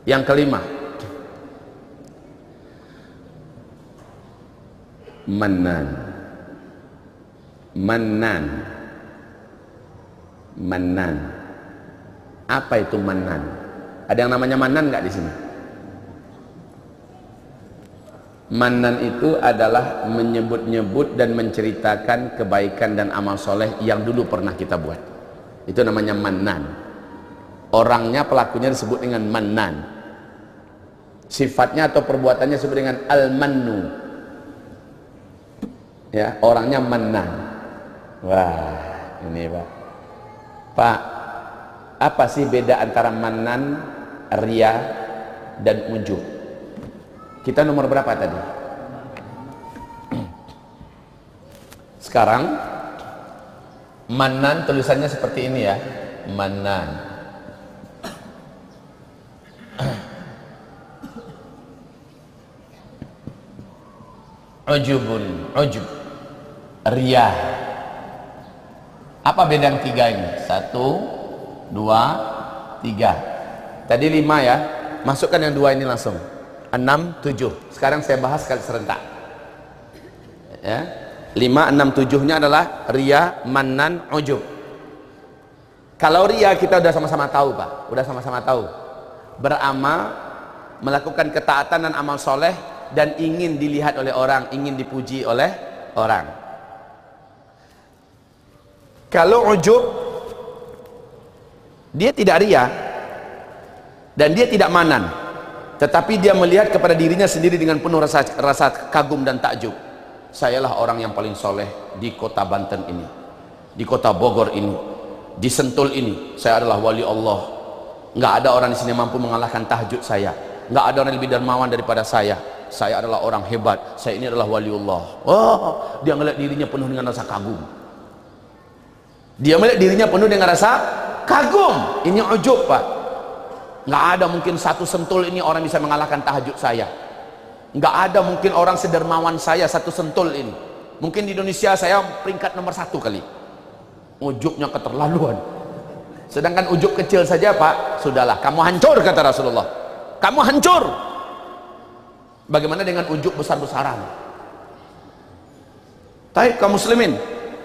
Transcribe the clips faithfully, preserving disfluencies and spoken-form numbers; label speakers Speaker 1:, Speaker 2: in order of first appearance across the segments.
Speaker 1: Yang kelima, mannan. Mannan. Mannan. Apa itu mannan? Ada yang namanya mannan nggak di sini? Mannan itu adalah menyebut-nyebut dan menceritakan kebaikan dan amal soleh yang dulu pernah kita buat. Itu namanya mannan. Orangnya, pelakunya disebut dengan mannan. Sifatnya atau perbuatannya disebut dengan al-mannu. Ya, orangnya mannan. Wah, ini Pak. Pak, apa sih beda antara mannan, ria, dan ujub? Kita nomor berapa tadi? Sekarang mannan tulisannya seperti ini ya, mannan. Ujubun, ujub, ria. Apa beda yang tiga ini? Satu, dua, tiga. Tadi lima ya, masukkan yang dua ini langsung. Enam, tujuh. Sekarang saya bahas sekali serentak. Ya, lima, enam, tujuhnya adalah ria, mannan, ujub. Kalau ria kita udah sama-sama tahu Pak, udah sama-sama tahu. Beramal, melakukan ketaatan dan amal soleh, dan ingin dilihat oleh orang, ingin dipuji oleh orang. Kalau ujub, dia tidak ria dan dia tidak manan, tetapi dia melihat kepada dirinya sendiri dengan penuh rasa, rasa kagum dan takjub. Sayalah orang yang paling soleh di kota Banten ini, di kota Bogor ini, di Sentul ini. Saya adalah wali Allah. Nggak ada orang di sini mampu mengalahkan tahajud saya. Nggak ada orang yang lebih dermawan daripada saya. Saya adalah orang hebat, saya ini adalah waliullah. Oh, dia melihat dirinya penuh dengan rasa kagum. Dia melihat dirinya penuh dengan rasa kagum. Ini ujub Pak. Nggak ada mungkin satu Sentul ini orang bisa mengalahkan tahajud saya. Nggak ada mungkin orang sedermawan saya satu Sentul ini. Mungkin di Indonesia saya peringkat nomor satu kali. Ujubnya keterlaluan. Sedangkan ujub kecil saja Pak, sudahlah, kamu hancur kata Rasulullah. Kamu hancur. Bagaimana dengan ujub besar-besaran? Baik kaum muslimin,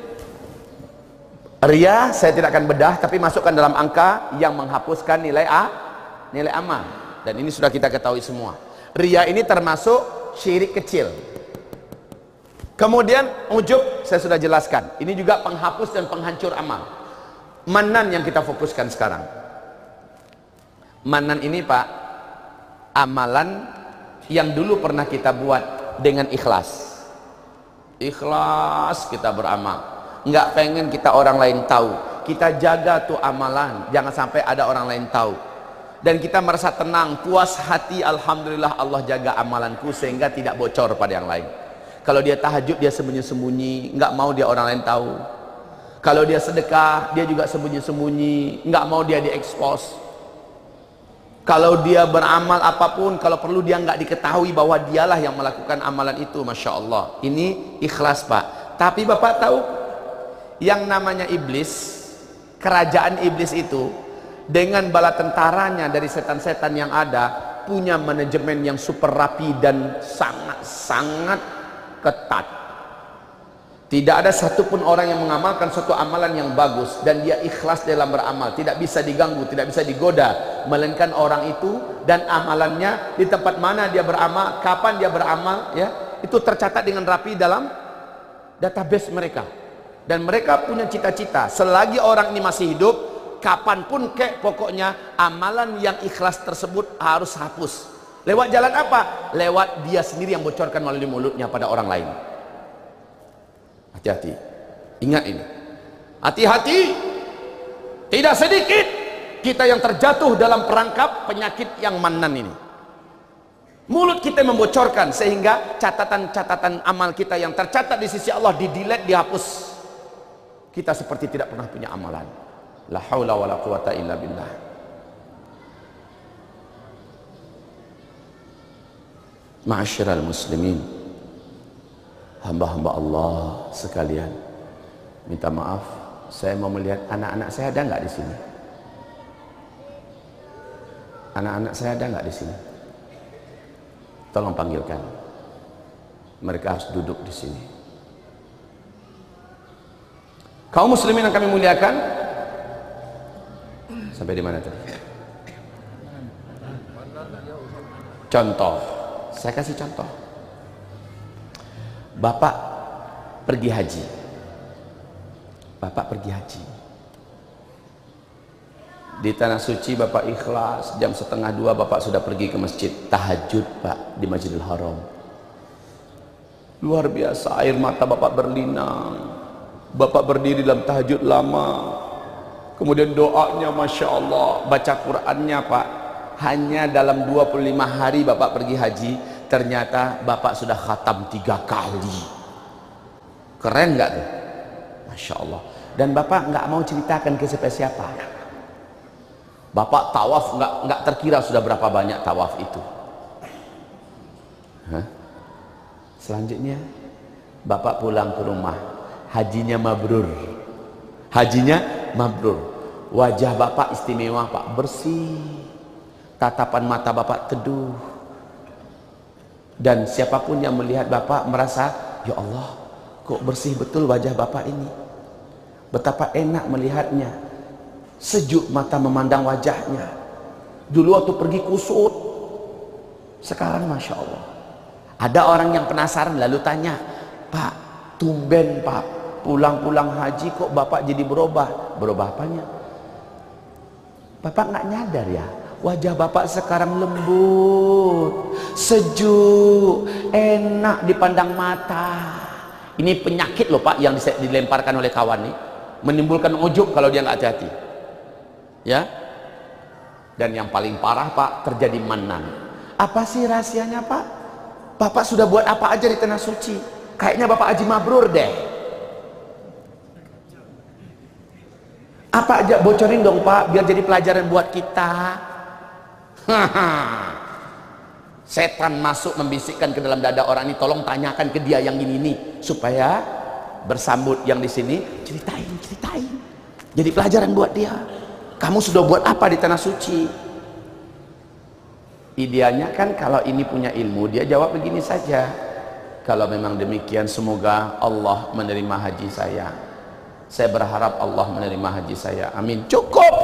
Speaker 1: ria saya tidak akan bedah, tapi masukkan dalam angka yang menghapuskan nilai A, nilai amal. Dan ini sudah kita ketahui semua. Ria ini termasuk syirik kecil. Kemudian ujub saya sudah jelaskan. Ini juga penghapus dan penghancur amal. Mannan yang kita fokuskan sekarang. Mannan ini Pak, amalan yang dulu pernah kita buat dengan ikhlas. Ikhlas kita beramal, nggak pengen kita orang lain tahu. Kita jaga tuh amalan, jangan sampai ada orang lain tahu. Dan kita merasa tenang, puas hati, alhamdulillah Allah jaga amalanku sehingga tidak bocor pada yang lain. Kalau dia tahajud dia sembunyi-sembunyi, nggak mau dia orang lain tahu. Kalau dia sedekah dia juga sembunyi-sembunyi, nggak mau dia diekspos. Kalau dia beramal apapun, kalau perlu dia nggak diketahui bahwa dialah yang melakukan amalan itu. Masya Allah, ini ikhlas Pak. Tapi Bapak tahu, yang namanya iblis, kerajaan iblis itu dengan bala tentaranya dari setan-setan yang ada, punya manajemen yang super rapi dan sangat-sangat ketat. Tidak ada satupun orang yang mengamalkan suatu amalan yang bagus dan dia ikhlas dalam beramal, tidak bisa diganggu, tidak bisa digoda, melainkan orang itu dan amalannya di tempat mana dia beramal, kapan dia beramal, ya itu tercatat dengan rapi dalam database mereka. Dan mereka punya cita-cita, selagi orang ini masih hidup, kapanpun kek, pokoknya amalan yang ikhlas tersebut harus hapus. Lewat jalan apa? Lewat dia sendiri yang bocorkan melalui mulutnya pada orang lain. Hati-hati, ingat ini, hati-hati. Tidak sedikit kita yang terjatuh dalam perangkap penyakit yang mannan ini. Mulut kita membocorkan sehingga catatan-catatan amal kita yang tercatat di sisi Allah di-delete, dihapus. Kita seperti tidak pernah punya amalan. La haula wala quwata illa billah. Ma'asyiral muslimin, hamba-hamba Allah sekalian, minta maaf, saya mau melihat anak-anak saya ada nggak di sini? Anak-anak saya ada nggak di sini? Tolong panggilkan. Mereka harus duduk di sini. Kaum muslimin yang kami muliakan, sampai di mana tadi? Contoh, saya kasih contoh. Bapak pergi haji. Bapak pergi haji. Di tanah suci Bapak ikhlas, jam setengah dua Bapak sudah pergi ke masjid tahajud Pak di Masjidil Haram. Luar biasa, air mata Bapak berlinang. Bapak berdiri dalam tahajud lama. Kemudian doanya Masya Allah, baca Qur'annya Pak. Hanya dalam dua puluh lima hari Bapak pergi haji, ternyata Bapak sudah khatam tiga kali. Keren nggak tuh? Masya Allah. Dan Bapak nggak mau ceritakan ke siapa-siapa. Bapak tawaf nggak nggak terkira sudah berapa banyak tawaf itu. Hah? Selanjutnya Bapak pulang ke rumah, hajinya mabrur. Hajinya mabrur. Wajah Bapak istimewa Pak, bersih. Tatapan mata Bapak teduh. Dan siapapun yang melihat Bapak merasa, ya Allah, kok bersih betul wajah Bapak ini. Betapa enak melihatnya. Sejuk mata memandang wajahnya. Dulu waktu pergi kusut, sekarang Masya Allah. Ada orang yang penasaran lalu tanya, Pak, tumben Pak, pulang-pulang haji kok Bapak jadi berubah? Berubah apanya? Bapak nggak nyadar ya, wajah Bapak sekarang lembut, sejuk, enak dipandang mata. Ini penyakit loh Pak yang dilemparkan oleh kawan nih, menimbulkan ujub kalau dia nggak hati-hati. Ya, dan yang paling parah Pak, terjadi manan. Apa sih rahasianya Pak? Bapak sudah buat apa aja di tanah suci? Kayaknya Bapak haji mabrur deh. Apa aja bocorin dong Pak, biar jadi pelajaran buat kita. Setan masuk membisikkan ke dalam dada orang ini, tolong tanyakan ke dia yang ini nih, supaya bersambut yang di sini, ceritain, ceritain. Jadi pelajaran buat dia. Kamu sudah buat apa di tanah suci? Idealnya kan kalau ini punya ilmu, dia jawab begini saja. Kalau memang demikian, semoga Allah menerima haji saya. Saya berharap Allah menerima haji saya. Amin. Cukup.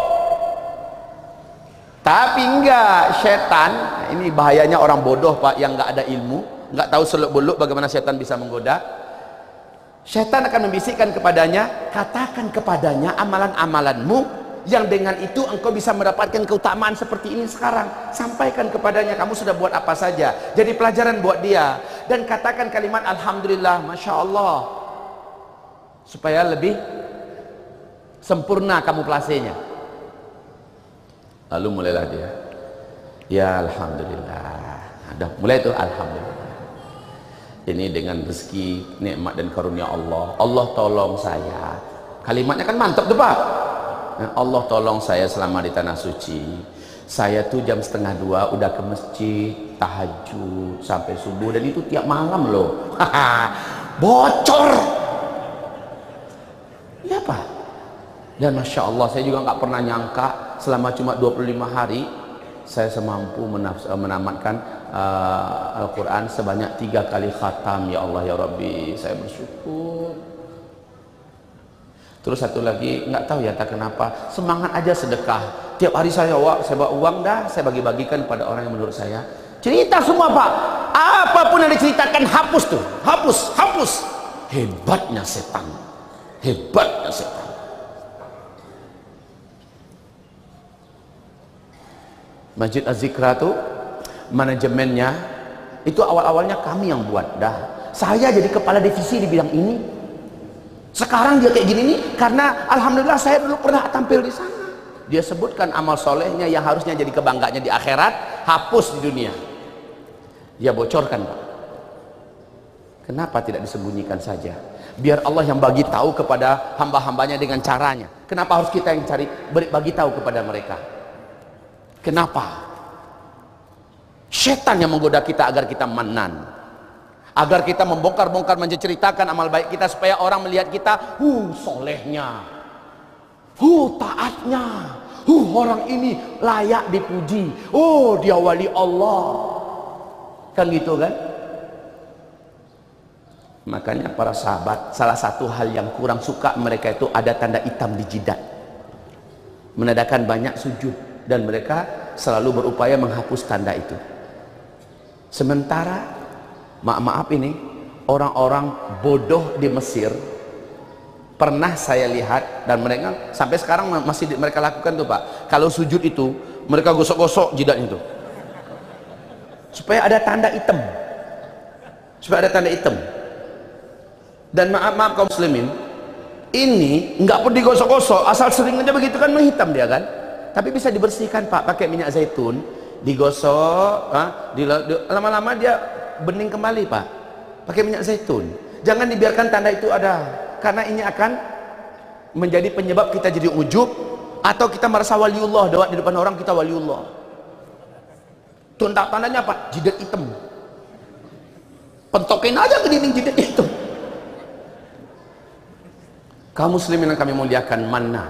Speaker 1: Tapi enggak, setan, ini bahayanya orang bodoh Pak, yang enggak ada ilmu, enggak tahu seluk-beluk bagaimana setan bisa menggoda. Setan akan membisikkan kepadanya, katakan kepadanya amalan-amalanmu yang dengan itu engkau bisa mendapatkan keutamaan seperti ini sekarang. Sampaikan kepadanya kamu sudah buat apa saja, jadi pelajaran buat dia. Dan katakan kalimat Alhamdulillah, Masya Allah, supaya lebih sempurna kamuflasenya. Lalu mulailah dia, ya Alhamdulillah. Ada mulai itu Alhamdulillah, ini dengan rezeki, nikmat dan karunia Allah. Allah tolong saya. Kalimatnya kan mantap tuh Pak. Allah tolong saya selama di tanah suci. Saya tuh jam setengah dua udah ke masjid tahajud sampai subuh, dan itu tiap malam loh. Bocor ya Pak. Dan Masya Allah, saya juga nggak pernah nyangka selama cuma dua puluh lima hari saya semampu menamatkan uh, Al-Quran sebanyak tiga kali khatam. Ya Allah ya Rabbi, saya bersyukur. Terus satu lagi, nggak tahu ya tak kenapa, semangat aja sedekah. Tiap hari saya saya bawa uang dah, saya bagi-bagikan pada orang yang menurut saya. Cerita semua Pak, apapun yang diceritakan hapus tuh, hapus, hapus. Hebatnya setan, hebatnya setan. Masjid Az-Zikra tuh manajemennya itu awal-awalnya kami yang buat dah. Saya jadi kepala divisi di bidang ini. Sekarang dia kayak gini nih karena alhamdulillah saya dulu pernah tampil di sana. Dia sebutkan amal solehnya yang harusnya jadi kebanggaannya di akhirat, hapus di dunia. Dia bocorkan Pak. Kenapa tidak disembunyikan saja? Biar Allah yang bagi tahu kepada hamba-hambanya dengan caranya. Kenapa harus kita yang cari bagi tahu kepada mereka? Kenapa? Setan yang menggoda kita agar kita manan, agar kita membongkar-bongkar menceritakan amal baik kita supaya orang melihat kita, huh solehnya, huh taatnya, Uh, orang ini layak dipuji. Oh, dia wali Allah. Kan gitu kan? Makanya para sahabat, salah satu hal yang kurang suka mereka itu ada tanda hitam di jidat. Menandakan banyak sujud, dan mereka selalu berupaya menghapus tanda itu. Sementara maaf-maaf ini orang-orang bodoh di Mesir pernah saya lihat, dan mereka sampai sekarang masih mereka lakukan tuh Pak. Kalau sujud itu mereka gosok-gosok jidatnya itu supaya ada tanda hitam, supaya ada tanda hitam. Dan maaf-maaf kaum muslimin, ini nggak perlu digosok-gosok, asal sering aja begitu kan menghitam dia kan. Tapi bisa dibersihkan Pak, pakai minyak zaitun, digosok, lama-lama dia bening kembali Pak, pakai minyak zaitun. Jangan dibiarkan tanda itu ada, karena ini akan menjadi penyebab kita jadi ujub, atau kita merasa waliullah, di depan orang kita waliullah. Tanda tandanya apa? Jidat hitam, pentokin aja ke dinding jidat itu. Kaum muslimin yang kami muliakan, mana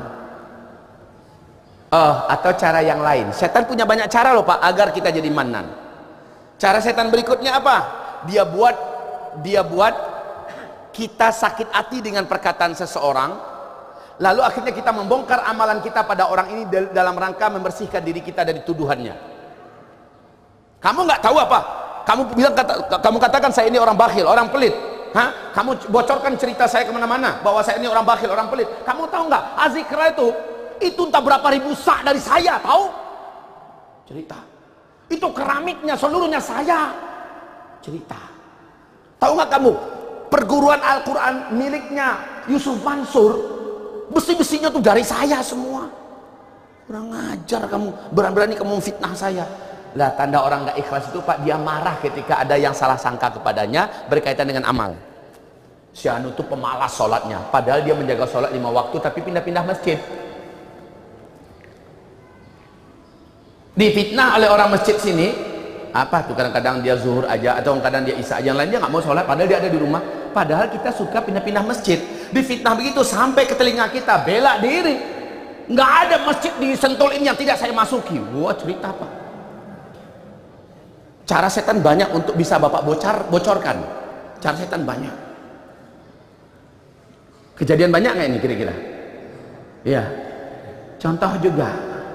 Speaker 1: uh, atau cara yang lain. Setan punya banyak cara loh Pak agar kita jadi manan. Cara setan berikutnya apa? Dia buat dia buat kita sakit hati dengan perkataan seseorang, lalu akhirnya kita membongkar amalan kita pada orang ini dalam rangka membersihkan diri kita dari tuduhannya. Kamu nggak tahu apa? Kamu bilang kata, kamu katakan saya ini orang bakhil, orang pelit. Hah? Kamu bocorkan cerita saya kemana-mana bahwa saya ini orang bakhil, orang pelit. Kamu tahu nggak? Azikra itu itu entah berapa ribu sak dari saya, tahu? Cerita. Itu keramiknya seluruhnya saya. Cerita. Tahu nggak kamu? Perguruan Al-Quran miliknya Yusuf Mansur, besi-besinya tuh dari saya semua. Kurang ajar kamu, berani-berani kamu fitnah saya. Lah tanda orang nggak ikhlas itu Pak, dia marah ketika ada yang salah sangka kepadanya berkaitan dengan amal. Si anu tuh pemalas sholatnya, padahal dia menjaga sholat lima waktu tapi pindah-pindah masjid. Difitnah oleh orang masjid sini, apa tuh kadang-kadang dia zuhur aja atau kadang dia isya aja, yang lain dia nggak mau sholat padahal dia ada di rumah. Padahal kita suka pindah-pindah masjid. Difitnah begitu sampai ke telinga kita, bela diri. Nggak ada masjid di Sentul ini yang tidak saya masuki. Wah, cerita apa? Cara setan banyak untuk bisa Bapak bocor, bocorkan. Cara setan banyak. Kejadian banyak nggak ini kira-kira? Iya. Contoh juga.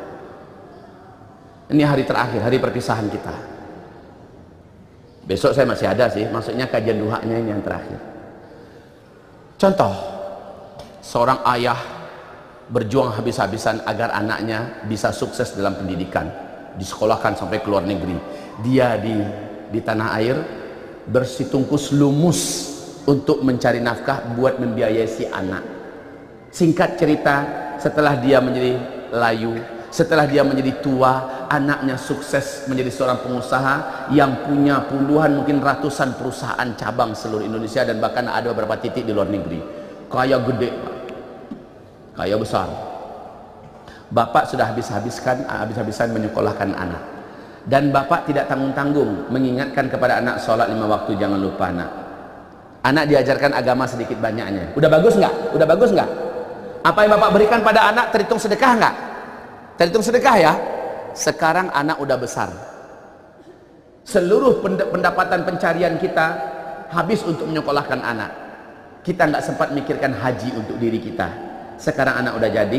Speaker 1: Ini hari terakhir, hari perpisahan kita. Besok saya masih ada sih, maksudnya kajian duhanya ini yang terakhir. Contoh, seorang ayah berjuang habis-habisan agar anaknya bisa sukses dalam pendidikan, disekolahkan sampai ke luar negeri. Dia di di tanah air bersitungkus lumus untuk mencari nafkah buat membiayai si anak. Singkat cerita, setelah dia menjadi layu, setelah dia menjadi tua, anaknya sukses menjadi seorang pengusaha yang punya puluhan mungkin ratusan perusahaan cabang seluruh Indonesia, dan bahkan ada beberapa titik di luar negeri. Kaya gede, kaya besar. Bapak sudah habis-habiskan habis-habisan menyekolahkan anak, dan bapak tidak tanggung-tanggung mengingatkan kepada anak sholat lima waktu, jangan lupa anak. Anak diajarkan agama sedikit banyaknya. Udah bagus nggak? Udah bagus nggak? Apa yang bapak berikan pada anak terhitung sedekah nggak? Terhitung sedekah ya. Sekarang anak udah besar. Seluruh pendapatan pencarian kita habis untuk menyekolahkan anak. Kita nggak sempat mikirkan haji untuk diri kita. Sekarang anak udah jadi,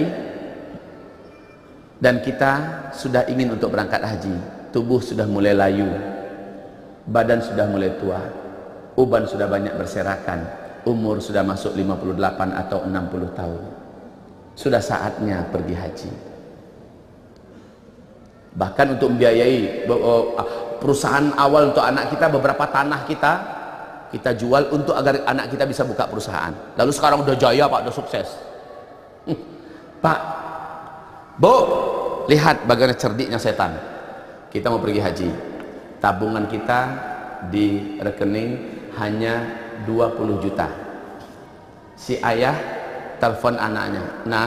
Speaker 1: dan kita sudah ingin untuk berangkat haji. Tubuh sudah mulai layu, badan sudah mulai tua, uban sudah banyak berserakan, umur sudah masuk lima puluh delapan atau enam puluh tahun. Sudah saatnya pergi haji. Bahkan untuk membiayai perusahaan awal untuk anak kita, beberapa tanah kita kita jual untuk agar anak kita bisa buka perusahaan. Lalu sekarang udah jaya Pak, udah sukses. Hmm. Pak, Bu, lihat bagaimana cerdiknya setan. Kita mau pergi haji, tabungan kita di rekening hanya dua puluh juta. Si ayah telepon anaknya, "Nak,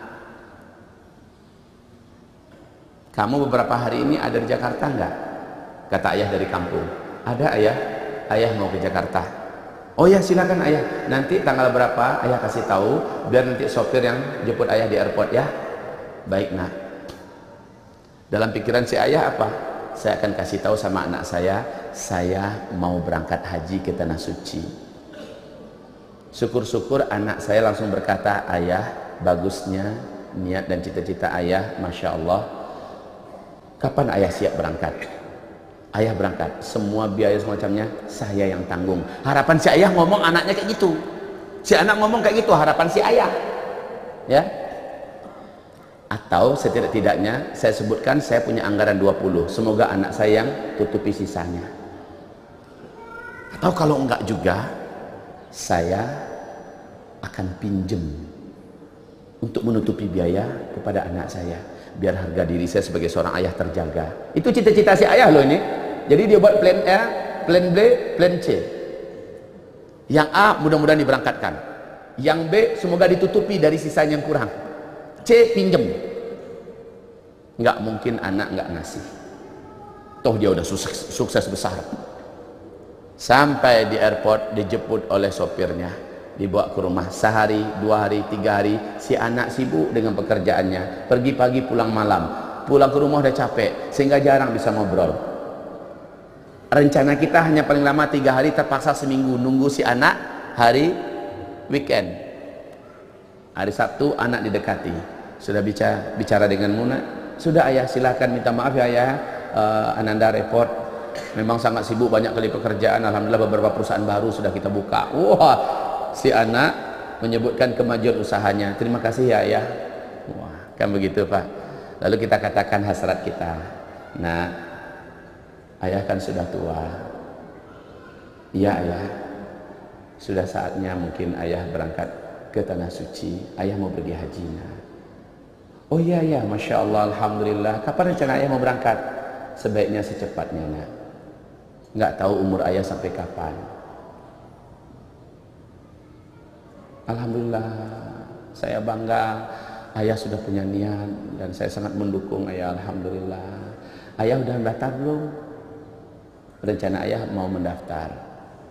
Speaker 1: kamu beberapa hari ini ada di Jakarta enggak?" Kata ayah dari kampung, "Ada ayah, ayah mau ke Jakarta." "Oh ya, silakan ayah, nanti tanggal berapa ayah kasih tahu biar nanti sopir yang jemput ayah di airport ya." "Baik nak." Dalam pikiran si ayah apa? Saya akan kasih tahu sama anak saya, saya mau berangkat haji ke tanah suci. Syukur-syukur anak saya langsung berkata, ayah, bagusnya niat dan cita-cita ayah, masya Allah. Kapan ayah siap berangkat? Ayah berangkat, semua biaya semacamnya saya yang tanggung. Harapan si ayah ngomong anaknya kayak gitu. Si anak ngomong kayak gitu, harapan si ayah. Ya. Atau setidak-tidaknya saya sebutkan saya punya anggaran dua puluh. Semoga anak saya yang tutupi sisanya. Atau kalau enggak juga, saya akan pinjem untuk menutupi biaya kepada anak saya. Biar harga diri saya sebagai seorang ayah terjaga. Itu cita-cita si ayah loh ini. Jadi dia buat plan A, plan B, plan C. Yang A mudah-mudahan diberangkatkan. Yang B semoga ditutupi dari sisanya yang kurang. C pinjem. Nggak mungkin anak nggak ngasih. Toh dia udah sukses, sukses besar. Sampai di airport dijemput oleh sopirnya, dibawa ke rumah sehari, dua hari, tiga hari. Si anak sibuk dengan pekerjaannya, pergi pagi pulang malam, pulang ke rumah udah capek sehingga jarang bisa ngobrol. Rencana kita hanya paling lama tiga hari, terpaksa seminggu nunggu si anak hari weekend. Hari Sabtu anak didekati, sudah bicara bicara dengan Muna, sudah ayah silakan minta maaf ya ayah, uh, Ananda repot, memang sangat sibuk banyak kali pekerjaan. Alhamdulillah beberapa perusahaan baru sudah kita buka. Wah, si anak menyebutkan kemajuan usahanya. Terima kasih ya ayah. Wah, kan begitu Pak. Lalu kita katakan hasrat kita. Nah, ayah kan sudah tua. Iya ayah, sudah saatnya mungkin ayah berangkat ke tanah suci. Ayah mau pergi haji. Nah. Oh iya ya, masya Allah, alhamdulillah. Kapan rencana ayah mau berangkat? Sebaiknya secepatnya nak. Nggak tahu umur ayah sampai kapan. Alhamdulillah, saya bangga. Ayah sudah punya niat dan saya sangat mendukung ayah. Alhamdulillah. Ayah udah mendaftar belum? Rencana ayah mau mendaftar.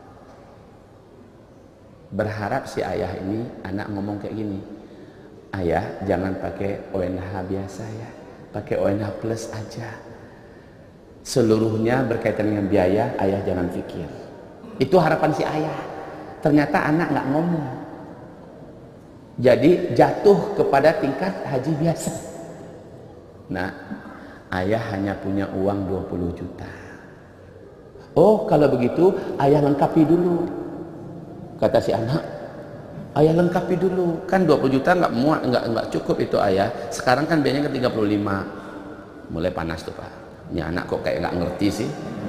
Speaker 1: Berharap si ayah ini, anak ngomong kayak gini, ayah jangan pakai O N H biasa ya, pakai O N H plus aja. Seluruhnya berkaitan dengan biaya, ayah jangan pikir. Itu harapan si ayah. Ternyata anak nggak ngomong. Jadi jatuh kepada tingkat haji biasa. Nah, ayah hanya punya uang dua puluh juta. Oh, kalau begitu ayah lengkapi dulu. Kata si anak, ayah lengkapi dulu. Kan dua puluh juta nggak muat, nggak nggak cukup itu ayah. Sekarang kan biayanya ke tiga puluh lima. Mulai panas tuh Pak. Ini anak kok kayak nggak ngerti sih.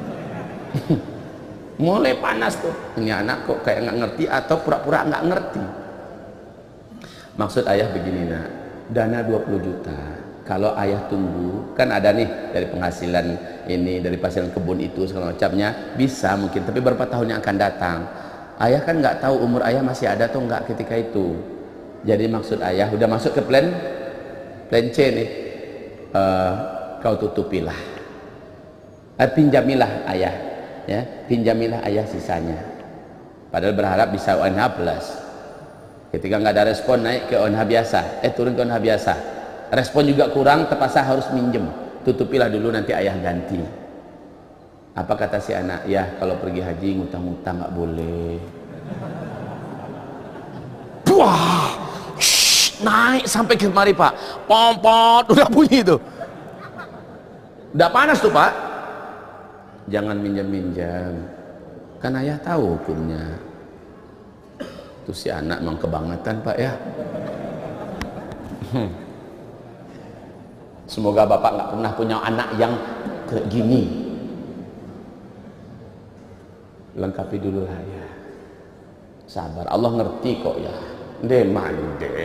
Speaker 1: Mulai panas tuh. Ini anak kok kayak nggak ngerti atau pura-pura nggak ngerti. Maksud ayah begini nak, dana dua puluh juta. Kalau ayah tunggu, kan ada nih dari penghasilan ini, dari penghasilan kebun itu segala macamnya, bisa mungkin. Tapi berapa tahun yang akan datang? Ayah kan nggak tahu umur ayah masih ada atau nggak ketika itu. Jadi maksud ayah udah masuk ke plan plan C nih, uh, kau tutupilah, uh, pinjamilah ayah, ya pinjamilah ayah sisanya. Padahal berharap bisa O N H plus. Ketika nggak ada respon naik ke O N H biasa, eh turun ke O N H biasa. Respon juga kurang, terpaksa harus minjem. Tutupilah dulu nanti ayah ganti. Apa kata si anak? Ya kalau pergi haji ngutang-ngutang nggak boleh. Wah, shh, naik sampai kemari Pak. Pompot udah bunyi tuh. Udah panas tuh Pak. Jangan minjam-minjam. Kan ayah tahu hukumnya. Tuh si anak memang kebangetan Pak ya. Hmm. Semoga Bapak nggak pernah punya anak yang kayak gini. Lengkapi dulu lah ya. Sabar, Allah ngerti kok ya. Deh mande.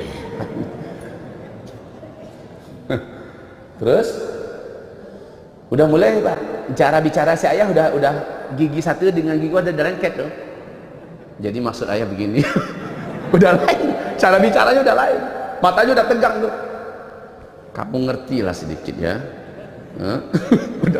Speaker 1: Terus udah mulai Pak. Cara bicara si ayah udah udah gigi satu dengan gigi ada derengket tuh. Jadi maksud ayah begini. Udah lain. Cara bicaranya udah lain. Matanya udah tegang tuh. Kamu ngerti lah sedikit ya. Udah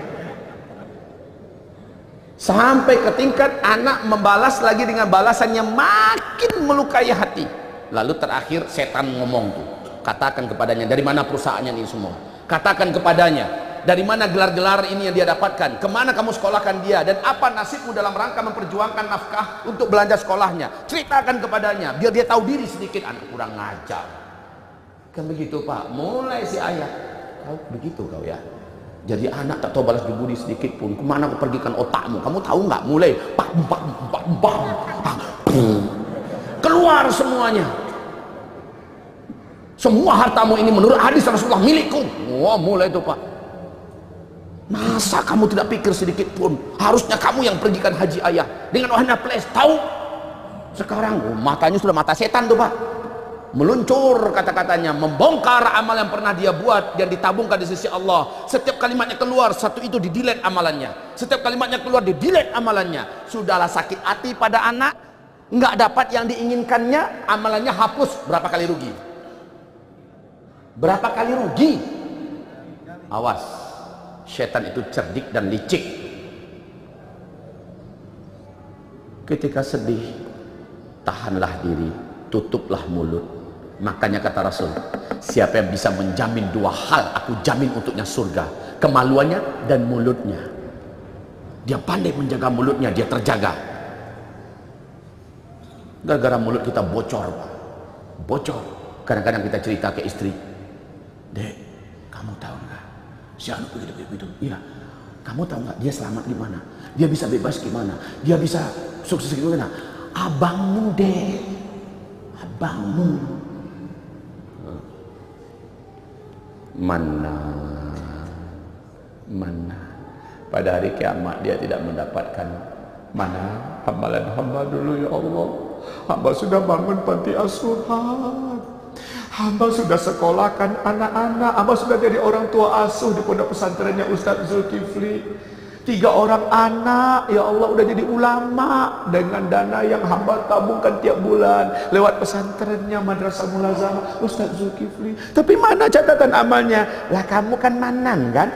Speaker 1: sampai ke tingkat anak membalas lagi dengan balasan yang makin melukai hati. Lalu terakhir setan ngomong tuh, katakan kepadanya, dari mana perusahaannya ini semua? Katakan kepadanya, dari mana gelar-gelar ini yang dia dapatkan, kemana kamu sekolahkan dia, dan apa nasibmu dalam rangka memperjuangkan nafkah untuk belanja sekolahnya. Ceritakan kepadanya biar dia tahu diri sedikit. Anak kurang ngajar kan begitu Pak. Mulai si ayah, kau begitu kau ya, jadi anak tak tahu balas budi sedikit pun. Kemana kau pergikan otakmu, kamu tahu nggak? Mulai pak pak pak pak keluar semuanya. Semua hartamu ini menurut hadis Rasulullah milikku. Wah, mulai itu Pak. Masa kamu tidak pikir sedikit pun? Harusnya kamu yang pergikan haji ayah dengan wahana place. Tahu? Sekarang oh, matanya sudah mata setan tuh Pak. Meluncur kata-katanya, membongkar amal yang pernah dia buat, yang ditabungkan di sisi Allah. Setiap kalimatnya keluar, satu itu di-delete amalannya. Setiap kalimatnya keluar, di-delete amalannya. Sudahlah sakit hati pada anak, nggak dapat yang diinginkannya, amalannya hapus. Berapa kali rugi? Berapa kali rugi? Awas, setan itu cerdik dan licik. Ketika sedih, tahanlah diri, tutuplah mulut. Makanya kata Rasul, siapa yang bisa menjamin dua hal, aku jamin untuknya surga: kemaluannya dan mulutnya. Dia pandai menjaga mulutnya, dia terjaga. Gara-gara mulut kita bocor, bocor. Kadang-kadang kita cerita ke istri, Dek, kamu tahu nggak? Si anu begitu begitu. Iya. Kamu tahu nggak dia selamat gimana? Dia bisa bebas gimana? Dia bisa sukses gimana? Abangmu deh, abangmu. Mana, mana? Pada hari kiamat dia tidak mendapatkan mana amalan hamba dulu ya Allah. Hamba sudah bangun panti asuhan. Hamba sudah sekolahkan anak-anak, hamba sudah jadi orang tua asuh di pondok pesantrennya Ustadz Zulkifli. Tiga orang anak, ya Allah, udah jadi ulama dengan dana yang hamba tabungkan tiap bulan lewat pesantrennya Madrasah Mulazamah Ustadz Zulkifli. Tapi mana catatan amalnya? Lah kamu kan manan kan?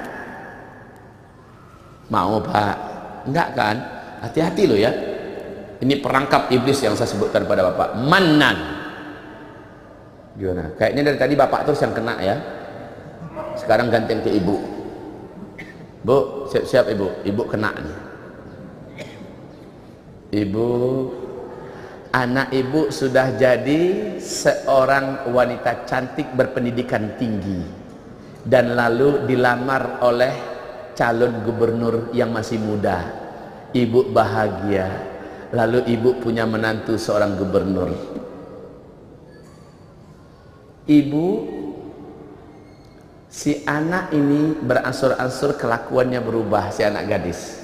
Speaker 1: Mau Pak? Enggak kan? Hati-hati loh ya. Ini perangkap iblis yang saya sebutkan pada Bapak. Manan. Gimana? Kayaknya dari tadi Bapak terus yang kena ya. Sekarang gantian ke Ibu. Bu, siap-siap Ibu. Ibu kena nih. Ibu, anak Ibu sudah jadi seorang wanita cantik berpendidikan tinggi dan lalu dilamar oleh calon gubernur yang masih muda. Ibu bahagia. Lalu Ibu punya menantu seorang gubernur. Ibu, si anak ini beransur-ansur kelakuannya berubah, si anak gadis.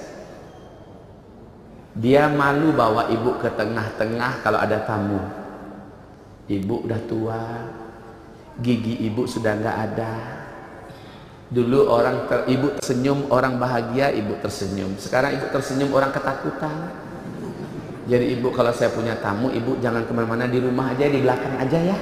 Speaker 1: Dia malu bawa ibu ke tengah-tengah kalau ada tamu. Ibu udah tua, gigi ibu sudah nggak ada. Dulu orang ter, ibu tersenyum, orang bahagia, ibu tersenyum. Sekarang ibu tersenyum, orang ketakutan. Jadi ibu kalau saya punya tamu, ibu jangan kemana-mana, di rumah aja, di belakang aja ya.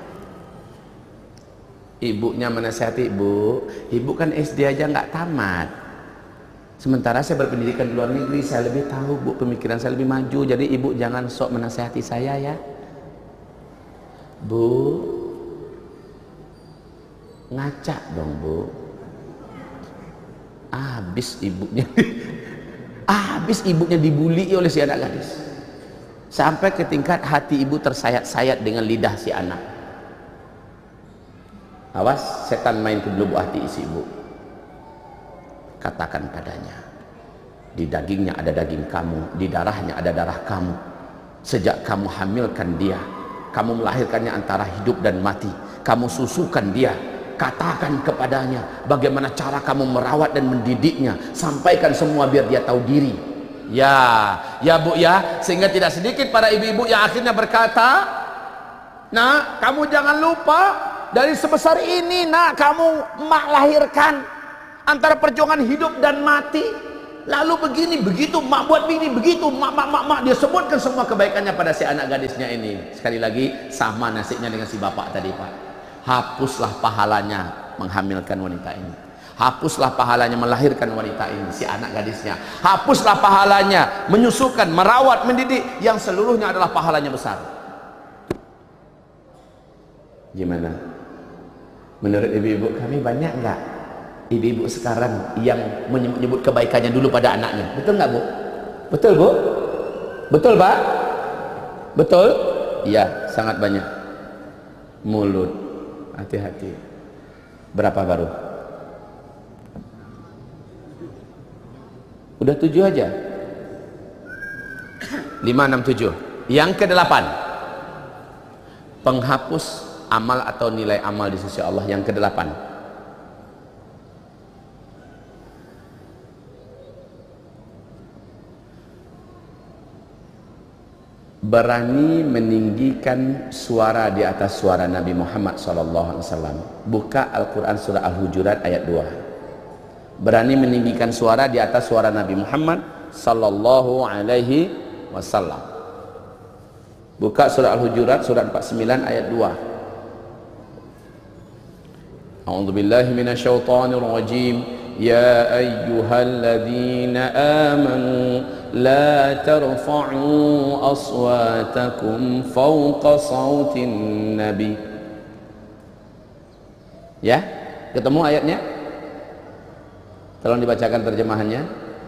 Speaker 1: Ibunya menasihati, ibu, ibu kan S D aja nggak tamat. Sementara saya berpendidikan di luar negeri, saya lebih tahu bu, pemikiran saya lebih maju. Jadi ibu jangan sok menasihati saya ya. Bu, ngaca dong bu. Habis ibunya, habis ibunya dibully oleh si anak gadis. Sampai ke tingkat hati ibu tersayat-sayat dengan lidah si anak. Awas, setan main ke lubuk hati isi ibu. Katakan padanya, di dagingnya ada daging kamu, di darahnya ada darah kamu. Sejak kamu hamilkan dia, kamu melahirkannya antara hidup dan mati, kamu susukan dia. Katakan kepadanya bagaimana cara kamu merawat dan mendidiknya. Sampaikan semua biar dia tahu diri. Ya, ya bu ya, sehingga tidak sedikit para ibu-ibu yang akhirnya berkata, nah kamu jangan lupa, dari sebesar ini nak kamu mak lahirkan, antara perjuangan hidup dan mati. Lalu begini begitu mak buat begini begitu mak mak mak mak dia sebutkan semua kebaikannya pada si anak gadisnya ini. Sekali lagi sama nasibnya dengan si bapak tadi Pak. Hapuslah pahalanya menghamilkan wanita ini, hapuslah pahalanya melahirkan wanita ini, si anak gadisnya. Hapuslah pahalanya menyusukan, merawat, mendidik, yang seluruhnya adalah pahalanya besar. Gimana? Menurut ibu-ibu kami banyak nggak ibu-ibu sekarang yang menyebut kebaikannya dulu pada anaknya? Betul nggak Bu? Betul Bu? Betul Pak? Betul? Iya, sangat banyak. Mulut, hati-hati. Berapa baru? Udah tujuh aja. Lima, enam, tujuh. Yang kedelapan, penghapus amal atau nilai amal di sisi Allah. Yang kedelapan, berani meninggikan suara di atas suara Nabi Muhammad shallallahu alaihi wasallam. Buka Al-Quran surah Al-Hujurat ayat dua. Berani meninggikan suara di atas suara Nabi Muhammad sallallahu alaihi wasallam. Buka surah Al-Hujurat surat empat puluh sembilan ayat dua. A'udzubillahi minasyaitonir rajim. Ya ayyuhalladzina amanu la tarfa'u aswatakum fawqa sautin nabi. Ya, ketemu ayatnya? Tolong dibacakan terjemahannya.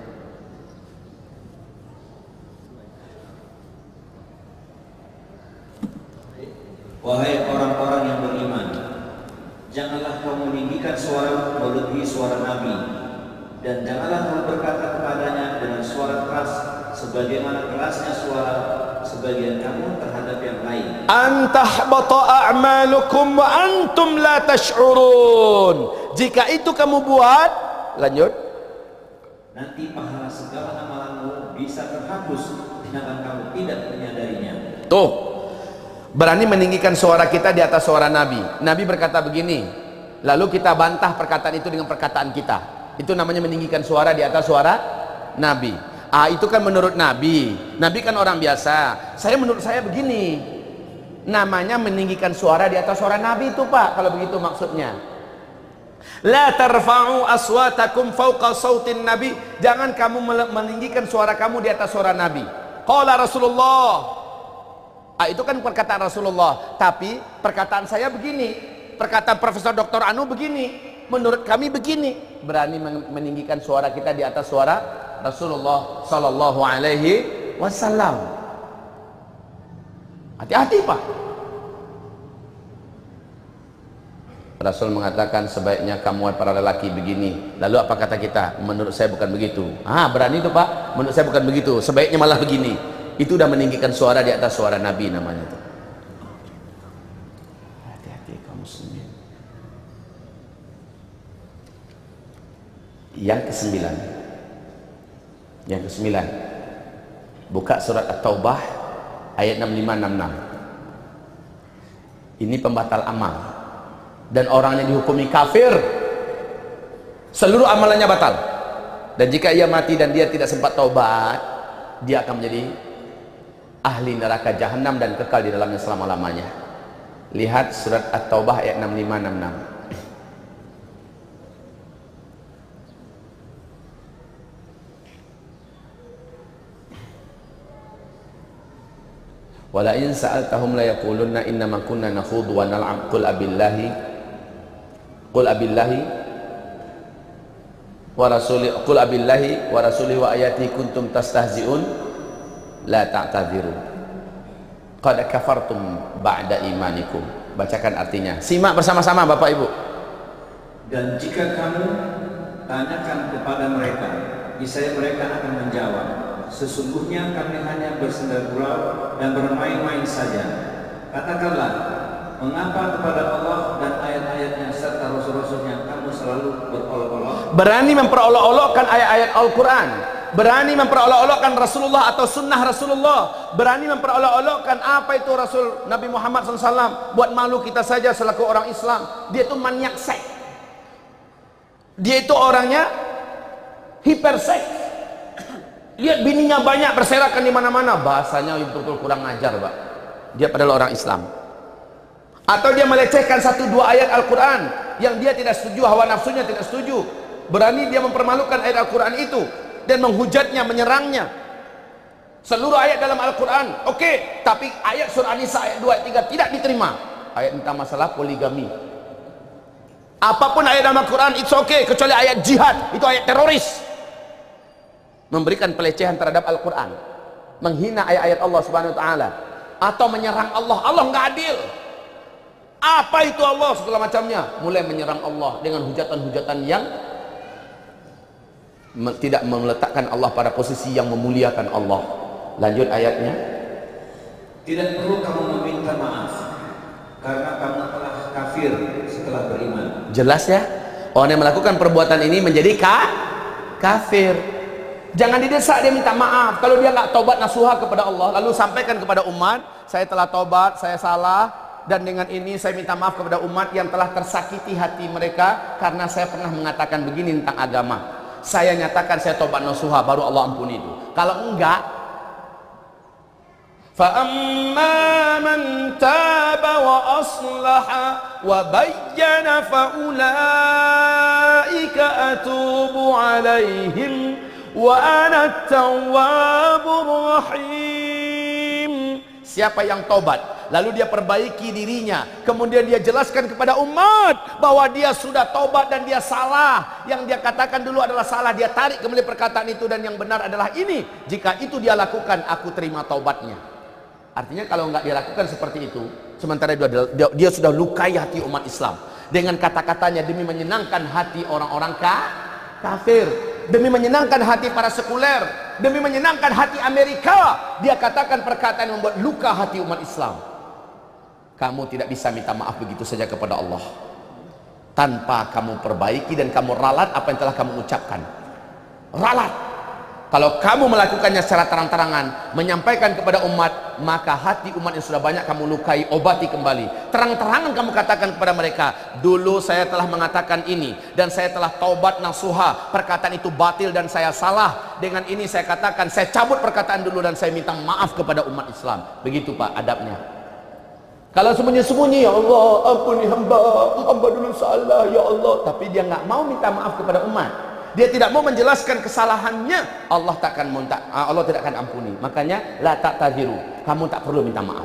Speaker 2: Wahai orang-orang yang beriman, janganlah kamu meninggikan suara melebihi suara Nabi, dan janganlah kamu berkata kepadanya dengan suara keras sebagaimana kerasnya suara sebagian kamu terhadap yang lain. An tahbata a'malukum wa antum la tash'urun.
Speaker 1: Jika itu kamu buat, lanjut,
Speaker 2: nanti pahala segala amalanmu bisa terhapus sedangkan kamu tidak menyadarinya.
Speaker 1: Tuh, berani meninggikan suara kita di atas suara Nabi. Nabi berkata begini, lalu kita bantah perkataan itu dengan perkataan kita. Itu namanya meninggikan suara di atas suara Nabi. Ah, itu kan menurut Nabi. Nabi kan orang biasa. Saya menurut saya begini. Namanya meninggikan suara di atas suara Nabi itu, Pak. Kalau begitu maksudnya. La tarfa'u aswatakum fawqa sautin nabi. Jangan kamu meninggikan suara kamu di atas suara Nabi. Qala Rasulullah. Ah, itu kan perkataan Rasulullah. Tapi perkataan saya begini. Perkataan Profesor Doktor Anu begini. Menurut kami begini. Berani meninggikan suara kita di atas suara Rasulullah sallallahu alaihi wasallam. Hati-hati, Pak. Rasul mengatakan sebaiknya kamu para lelaki begini. Lalu apa kata kita? Menurut saya bukan begitu. Ah, berani itu, Pak. Menurut saya bukan begitu. Sebaiknya malah begini. Itu udah meninggikan suara di atas suara Nabi namanya itu. Hati-hati kaum muslimin. Yang kesembilan. Yang kesembilan. Buka surat At-Taubah ayat enam puluh lima enam puluh enam. Ini pembatal amal. Dan orangnya dihukumi kafir, seluruh amalannya batal. Dan jika ia mati dan dia tidak sempat taubat, dia akan menjadi ahli neraka jahanam dan kekal di dalamnya selama-lamanya. Lihat surat At-Taubah ayat enam puluh lima enam puluh enam. Wala in sa'altahum la yaqulunna innama kunna nakhudhu wa nal'ab qul abillahi Qul abillahi wa rasuli qul abillahi wa rasuli wa ayati kuntum tastahzi'un la ta'tadhiru qad kafartum ba'da imanikum. Bacakan artinya. Simak bersama-sama Bapak Ibu.
Speaker 2: Dan jika kamu tanyakan kepada mereka, niscaya mereka akan menjawab, sesungguhnya kami hanya bersenda gurau dan bermain-main saja. Katakanlah, mengapa kepada Allah dan ayat-ayatnya serta rasul-rasulnya kamu selalu berolok-olok?
Speaker 1: Berani memperolok-olokkan ayat-ayat Al-Quran, berani memperolok-olokkan Rasulullah atau sunnah Rasulullah, berani memperolok-olokkan apa itu Rasul Nabi Muhammad shallallahu alaihi wasallam. Buat malu kita saja selaku orang Islam. Dia itu maniak seks, dia itu orangnya hiperseks. Lihat bininya banyak berserakan di mana-mana. Bahasanya betul-betul kurang ajar, Pak. Dia padahal orang Islam. Atau dia melecehkan satu dua ayat Al-Quran yang dia tidak setuju, hawa nafsunya tidak setuju. Berani dia mempermalukan ayat Al-Quran itu dan menghujatnya, menyerangnya. Seluruh ayat dalam Al-Quran oke, okay, tapi ayat surah An-Nisa ayat dua ayat tiga tidak diterima. Ayat tentang masalah poligami. Apapun ayat dalam Al-Quran it's okay, kecuali ayat jihad, itu ayat teroris. Memberikan pelecehan terhadap Al-Quran, menghina ayat-ayat Allah Subhanahu wa taala, atau menyerang Allah. Allah nggak adil. Apa itu Allah segala macamnya, mulai menyerang Allah dengan hujatan-hujatan yang tidak meletakkan Allah pada posisi yang memuliakan Allah. Lanjut ayatnya.
Speaker 2: Tidak perlu kamu meminta maaf karena kamu telah kafir setelah beriman.
Speaker 1: Jelas ya, orang yang melakukan perbuatan ini menjadi ka kafir. Jangan didesak dia minta maaf. Kalau dia nggak tobat nasuha kepada Allah, lalu sampaikan kepada umat, saya telah tobat, saya salah, dan dengan ini saya minta maaf kepada umat yang telah tersakiti hati mereka karena saya pernah mengatakan begini tentang agama. Saya nyatakan saya tobat nasuha, baru Allah ampuni itu. Kalau enggak, فَأَمَّا مَنْ تَابَ وَأَصْلَحَ وَبَيَّنَ فَأُولَئِكَ أَتُوبُ عَلَيْهِمْ وَأَنَا التَّوَّابُ الرَّحِيمُ. Siapa yang tobat lalu dia perbaiki dirinya, kemudian dia jelaskan kepada umat bahwa dia sudah tobat dan dia salah, yang dia katakan dulu adalah salah, dia tarik kembali perkataan itu dan yang benar adalah ini. Jika itu dia lakukan, aku terima taubatnya. Artinya kalau nggak dia lakukan seperti itu, sementara dia, dia, dia sudah lukai hati umat Islam dengan kata-katanya demi menyenangkan hati orang-orang ka, kafir, demi menyenangkan hati para sekuler, demi menyenangkan hati Amerika, dia katakan perkataan yang membuat luka hati umat Islam. Kamu tidak bisa minta maaf begitu saja kepada Allah tanpa kamu perbaiki dan kamu ralat apa yang telah kamu ucapkan. Ralat. Kalau kamu melakukannya secara terang-terangan, menyampaikan kepada umat, maka hati umat yang sudah banyak kamu lukai, obati kembali. Terang-terangan kamu katakan kepada mereka, dulu saya telah mengatakan ini, dan saya telah taubat nasuha, perkataan itu batil dan saya salah. Dengan ini saya katakan, saya cabut perkataan dulu dan saya minta maaf kepada umat Islam. Begitu Pak adabnya. Kalau sembunyi-sembunyi, ya Allah ampuni hamba, hamba dulu salah ya Allah, tapi dia nggak mau minta maaf kepada umat, dia tidak mau menjelaskan kesalahannya, Allah takkan minta, Allah tidak akan ampuni. Makanya la ta'tadiru, kamu tak perlu minta maaf.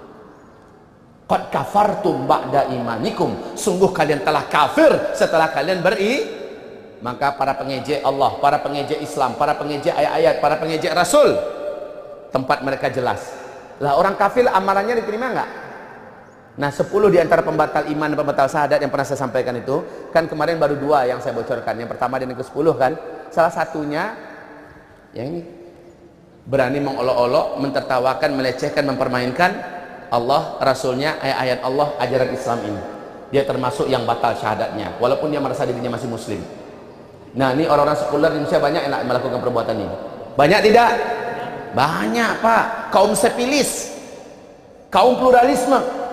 Speaker 1: Qad kafartum ba'da imanikum, sungguh kalian telah kafir setelah kalian beri. Maka para pengejek Allah, para pengejek Islam, para pengejek ayat-ayat, para pengejek Rasul, tempat mereka jelas. Lah orang kafir amalannya diterima enggak? Nah, sepuluh di antara pembatal iman dan pembatal syahadat yang pernah saya sampaikan itu, kan kemarin baru dua yang saya bocorkan. Yang pertama dan yang ke sepuluh kan, salah satunya yang ini, berani mengolok-olok, mentertawakan, melecehkan, mempermainkan Allah, Rasulnya, ayat-ayat Allah, ajaran Islam ini. Dia termasuk yang batal syahadatnya, walaupun dia merasa dirinya masih muslim. Nah, ini orang-orang sekuler di Indonesia banyak yang melakukan perbuatan ini. Banyak tidak? Banyak Pak. Kaum sepilis, kaum pluralisme,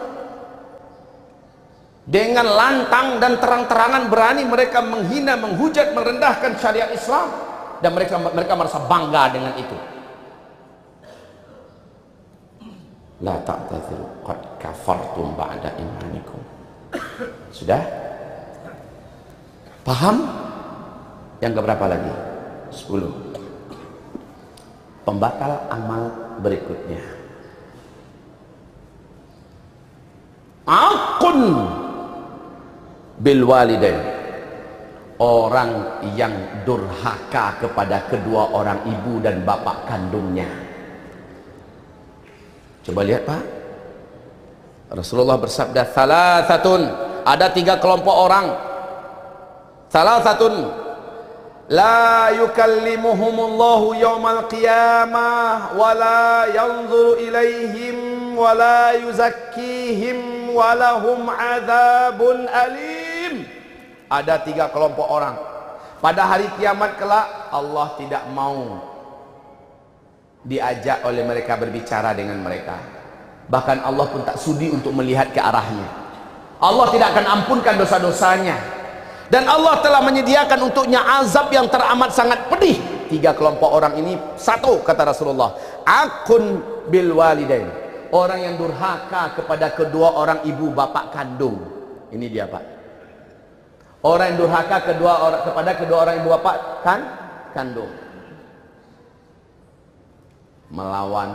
Speaker 1: dengan lantang dan terang-terangan berani mereka menghina, menghujat, merendahkan syariat Islam, dan mereka mereka merasa bangga dengan itu. La ta'tadiru qad kafartum ba'da imanikum. Sudah? Paham? Yang keberapa lagi? sepuluh. Pembatal amal berikutnya. Akun bil walidain, orang yang durhaka kepada kedua orang ibu dan bapak kandungnya. Coba lihat Pak, Rasulullah bersabda, salasatun, ada tiga kelompok orang. Salasatun la yukallimuhumullahu yawmal qiyamah wa la yanzuru ilaihim wa la yuzakkihim wa lahum adzabun alim. Ada tiga kelompok orang pada hari kiamat kelak, Allah tidak mau diajak oleh mereka berbicara dengan mereka, bahkan Allah pun tak sudi untuk melihat ke arahnya. Allah tidak akan ampunkan dosa-dosanya, dan Allah telah menyediakan untuknya azab yang teramat sangat pedih. Tiga kelompok orang ini, satu kata Rasulullah, akun bil walidain, orang yang durhaka kepada kedua orang ibu bapak kandung. Ini dia Pak, orang yang durhaka kedua orang kepada kedua orang ibu bapak kan kandung, melawan,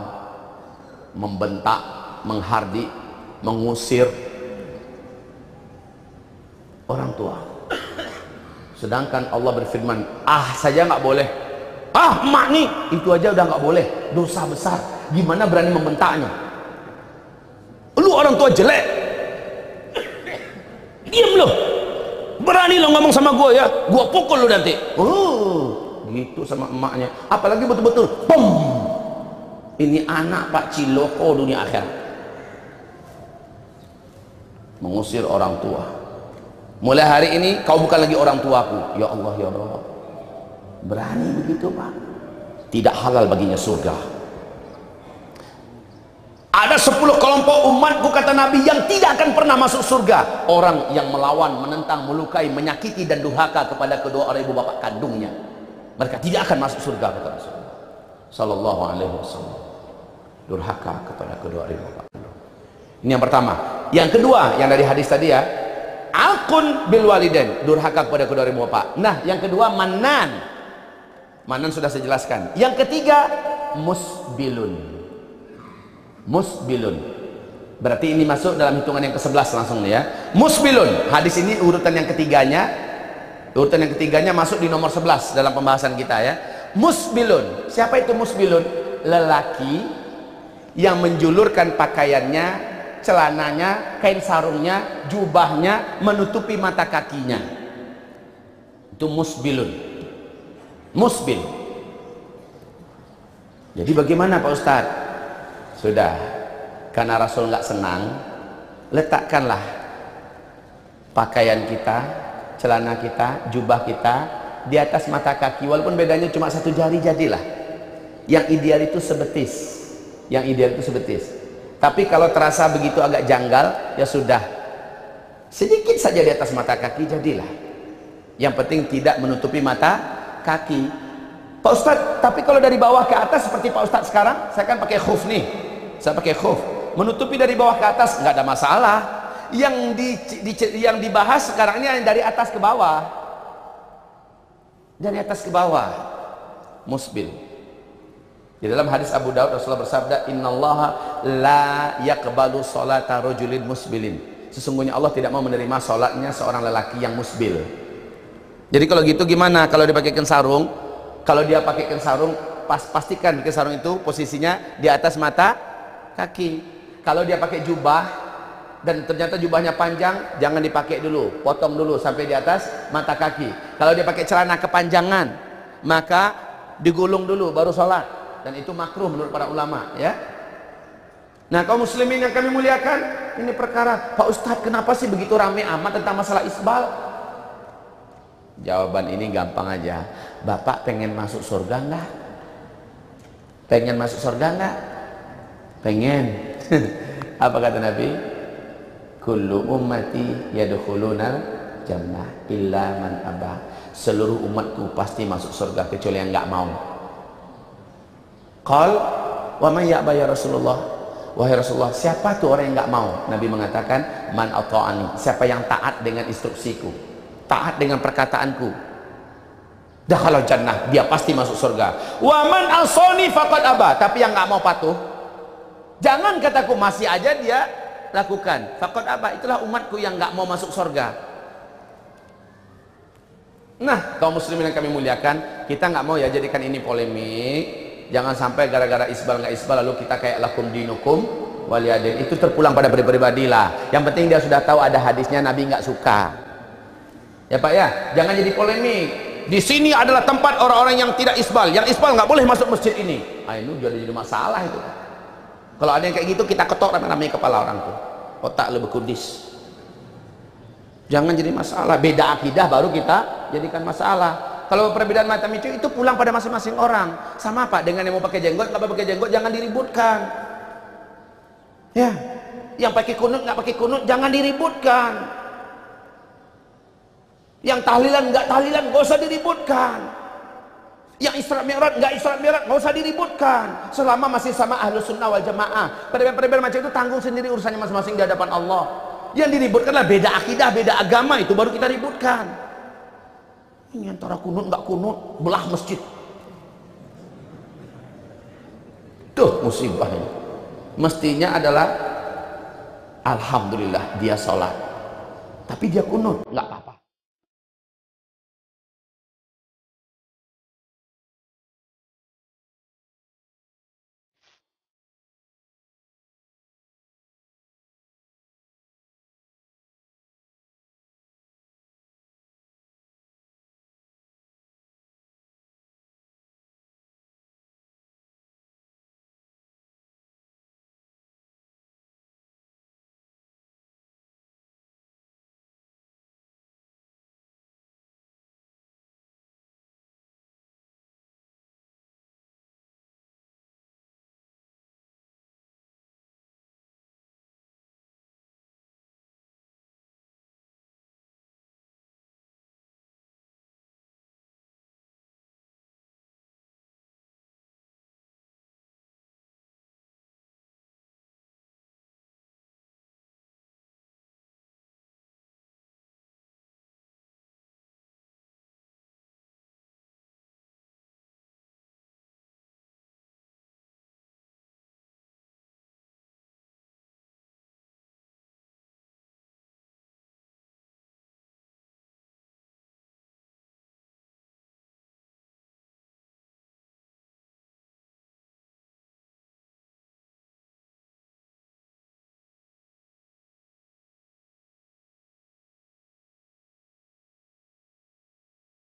Speaker 1: membentak, menghardik, mengusir, orang tua. Sedangkan Allah berfirman, ah saja nggak boleh, ah emak nih, itu aja udah nggak boleh, dosa besar. Gimana berani membentaknya? Lu orang tua jelek, diam lo, berani lo ngomong sama gue ya, gue pukul lu nanti. Oh gitu sama emaknya, apalagi betul-betul pom, ini anak Pak Ciloko dunia akhirat. Mengusir orang tua. Mulai hari ini kau bukan lagi orang tuaku. Ya Allah, ya Allah, berani begitu Pak? Tidak halal baginya surga. Ada sepuluh kelompok umatku, kata Nabi, yang tidak akan pernah masuk surga. Orang yang melawan, menentang, melukai, menyakiti dan durhaka kepada kedua orang ibu bapak kandungnya. Mereka tidak akan masuk surga, kata Rasulullah Sallallahu Alaihi Wasallam. Durhaka kepada kedua orang ibu bapak kandung. Ini yang pertama. Yang kedua, yang dari hadis tadi ya, akun bil walidain, durhaka kepada kedua ibu bapak. Nah, yang kedua manan. Manan sudah saya jelaskan. Yang ketiga musbilun. Musbilun. Berarti ini masuk dalam hitungan yang ke sebelas langsung nih ya. Musbilun. Hadis ini urutan yang ketiganya. Urutan yang ketiganya masuk di nomor sebelas dalam pembahasan kita ya. Musbilun. Siapa itu musbilun? Lelaki yang menjulurkan pakaiannya, celananya, kain sarungnya, jubahnya menutupi mata kakinya. Itu musbilun. Musbil. Jadi bagaimana Pak Ustadz? Sudah, karena Rasul nggak senang, letakkanlah pakaian kita, celana kita, jubah kita di atas mata kaki, walaupun bedanya cuma satu jari, jadilah. Yang ideal itu sebetis. Yang ideal itu sebetis. Tapi kalau terasa begitu agak janggal, ya sudah, sedikit saja di atas mata kaki, jadilah. Yang penting tidak menutupi mata kaki. Pak Ustadz, tapi kalau dari bawah ke atas seperti Pak Ustadz sekarang, saya kan pakai khuf nih, saya pakai khuf, menutupi dari bawah ke atas nggak ada masalah. Yang di, di, yang dibahas sekarang ini dari atas ke bawah, dari atas ke bawah, musbil. Di dalam hadis Abu Daud Rasulullah bersabda, innallaha la yaqbalu sholata rajulin musbilin. Sesungguhnya Allah tidak mau menerima sholatnya seorang lelaki yang musbil. Jadi kalau gitu gimana? Kalau dia pakaikan sarung, kalau dia pakaikan sarung, pas, pastikan ke sarung itu posisinya di atas mata kaki. Kalau dia pakai jubah dan ternyata jubahnya panjang, jangan dipakai dulu, potong dulu sampai di atas mata kaki. Kalau dia pakai celana kepanjangan, maka digulung dulu baru sholat, dan itu makruh menurut para ulama ya. Nah, kaum muslimin yang kami muliakan, ini perkara, Pak Ustadz kenapa sih begitu ramai amat tentang masalah isbal? Jawaban ini gampang aja. Bapak pengen masuk surga enggak? Pengen masuk surga enggak? Pengen. Apa kata Nabi? Kullu ummati yadkhulunal jannah illa man aba. Seluruh umatku pasti masuk surga kecuali yang enggak mau. Qal wa may ya'ba ya Rasulullah? Wahai Rasulullah, siapa tuh orang yang enggak mau? Nabi mengatakan, man ata'ani, siapa yang taat dengan instruksiku, taat dengan perkataanku, dakhala jannah, dia pasti masuk surga. Wa man asani faqad aba, tapi yang nggak mau patuh, jangan kataku masih aja dia lakukan, faqad aba, itulah umatku yang nggak mau masuk surga. Nah, kaum muslimin yang kami muliakan, kita nggak mau ya jadikan ini polemik. Jangan sampai gara-gara isbal nggak isbal lalu kita kayak lakum dinukum waliyadin. Itu terpulang pada pribadi lah. Yang penting dia sudah tahu ada hadisnya, Nabi nggak suka. Ya Pak ya, jangan jadi polemik. Di sini adalah tempat orang-orang yang tidak isbal, yang isbal nggak boleh masuk masjid ini. Ah, itu jadi jadi masalah itu. Kalau ada yang kayak gitu, kita ketok rame-rame kepala orang tuh, otak lebih kudis. Jangan jadi masalah. Beda akidah baru kita jadikan masalah. Kalau perbedaan macam itu, itu pulang pada masing-masing orang. Sama Pak, dengan yang mau pakai jenggot, nggak pakai jenggot, jangan diributkan. Ya, yang pakai kunut nggak pakai kunut, jangan diributkan. Yang tahlilan nggak tahlilan, nggak usah diributkan. Yang Isra Mi'raj nggak Isra Mi'raj, nggak usah diributkan. Selama masih sama Ahlus Sunnah wal Jamaah, perbedaan-perbedaan macam itu tanggung sendiri urusannya masing-masing di hadapan Allah. Yang diributkanlah beda akidah, beda agama, itu baru kita ributkan. Ini antara kunut nggak kunut, belah masjid. Tuh musibah ini. Mestinya adalah alhamdulillah dia sholat. tapi dia kunut, nggak apa-apa.